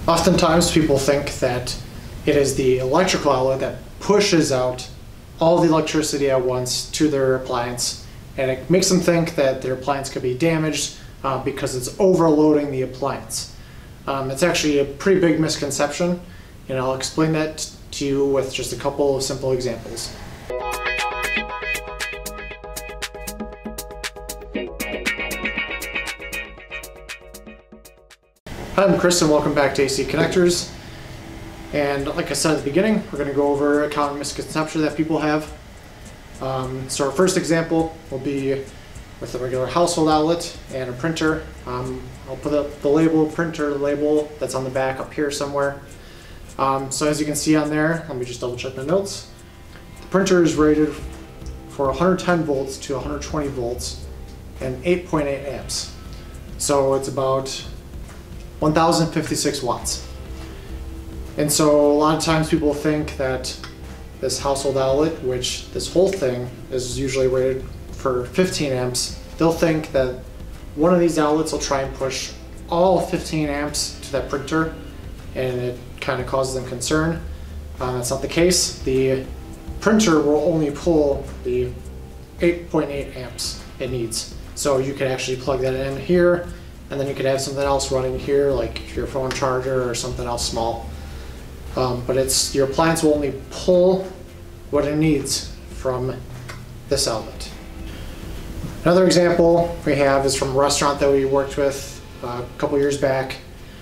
Oftentimes people think that it is the electrical outlet that pushes out all the electricity at once to their appliance, and it makes them think that their appliance could be damaged because it's overloading the appliance. It's actually a pretty big misconception, and I'll explain that to you with just a couple of simple examples. Hi, I'm Chris and welcome back to AC Connectors. And like I said at the beginning, we're going to go over a common misconception that people have. So our first example will be with a regular household outlet and a printer. I'll put up the printer label that's on the back up here somewhere. So as you can see on there, let me just double check my notes. The printer is rated for 110 volts to 120 volts and 8.8 amps. So it's about 1056 watts. And so a lot of times people think that this household outlet, which this whole thing is usually rated for 15 amps, they'll think that one of these outlets will try and push all 15 amps to that printer, and it kind of causes them concern. That's not the case. The printer will only pull the 8.8 amps it needs. So you can actually plug that in here, and then you could have something else running here, like your phone charger or something else small. But your appliance will only pull what it needs from this outlet. Another example we have is from a restaurant that we worked with a couple years back.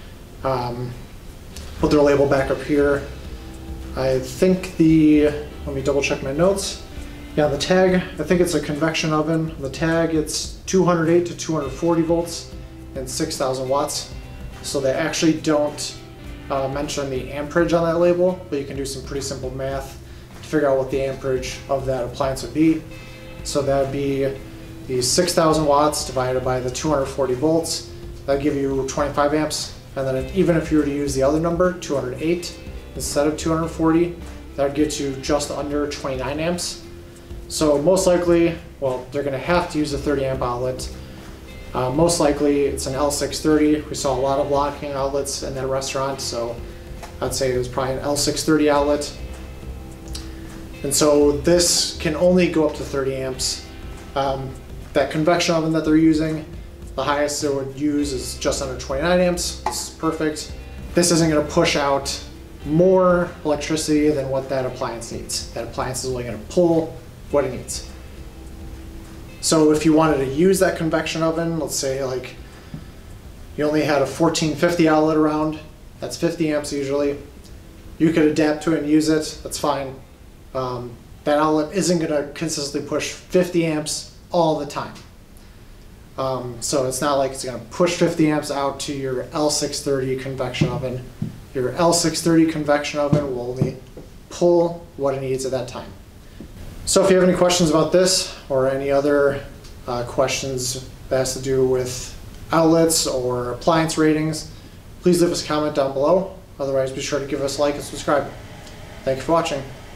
Put their label back up here. I think let me double check my notes. Yeah, the tag, I think it's a convection oven. The tag, it's 208 to 240 volts and 6,000 watts. So they actually don't mention the amperage on that label, but you can do some pretty simple math to figure out what the amperage of that appliance would be. So that would be the 6,000 watts divided by the 240 volts. That'd give you 25 amps. And then even if you were to use the other number, 208, instead of 240, that would get you just under 29 amps. So most likely, well, they're gonna have to use a 30 amp outlet. Most likely it's an L630. We saw a lot of locking outlets in that restaurant, so I'd say it was probably an L630 outlet. And so this can only go up to 30 amps. That convection oven that they're using, the highest it would use is just under 29 amps. This is perfect. This isn't going to push out more electricity than what that appliance needs. That appliance is only going to pull what it needs. So if you wanted to use that convection oven, let's say like you only had a 1450 outlet around, that's 50 amps usually, you could adapt to it and use it, that's fine. That outlet isn't going to consistently push 50 amps all the time. So it's not like it's going to push 50 amps out to your L630 convection oven. Your L630 convection oven will only pull what it needs at that time. So if you have any questions about this or any other questions that has to do with outlets or appliance ratings, please leave us a comment down below. Otherwise, be sure to give us a like and subscribe. Thank you for watching.